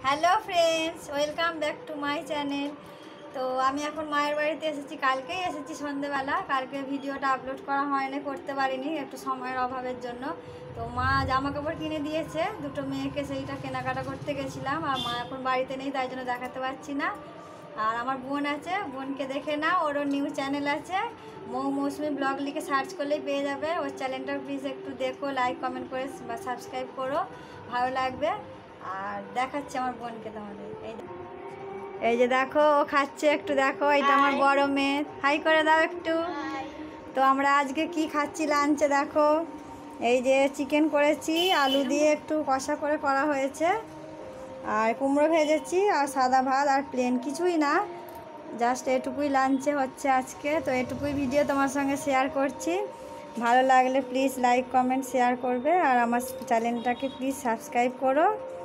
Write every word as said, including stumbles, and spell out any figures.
Hello friends, welcome back to my channel. তো আমি এখন মায়ের বাড়িতে এসেছি, কালকেই এসেছি সন্ধেবেলা। কালকে ভিডিওটা আপলোড করা হয়নি, করতে পারিনি একটু সময়ের অভাবের জন্য। তো মা জামা কাপড় কিনে দিয়েছে দুটো মেয়েকে, সেইটা কেনাকাটা করতে গেছিলাম। আর মা এখন বাড়িতে নেই, তাই জন্য দেখাতে পারছি না। আর আমার বোন আছে, বোনকে দেখে না, ওরও নিউ চ্যানেল আছে, মৌ মৌসুমি ব্লগ লিখে সার্চ করলেই পেয়ে যাবে। ওর চ্যানেলটা প্লিজ একটু দেখো, লাইক কমেন্ট করে বা সাবস্ক্রাইব করো, ভালো লাগবে। আর দেখাচ্ছে আমার বোনকে তোমাদের, এই এই যে দেখো ও খাচ্ছে, একটু দেখো। এটা আমার বড় মেয়ে, হাই করে দাও একটু। তো আমরা আজকে কি খাচ্ছি লাঞ্চে দেখো, এই যে চিকেন করেছি, আলু দিয়ে একটু কষা করে করা হয়েছে, আর কুমড়ো ভেজেছি, আর সাদা ভাত, আর প্লেন কিছুই না, জাস্ট এটুকুই লাঞ্চে হচ্ছে আজকে। তো এটুকুই ভিডিও তোমার সঙ্গে শেয়ার করছি। ভালো লাগলে প্লিজ লাইক কমেন্ট শেয়ার করবে, আর আমার চ্যানেলটাকে প্লিজ সাবস্ক্রাইব করো।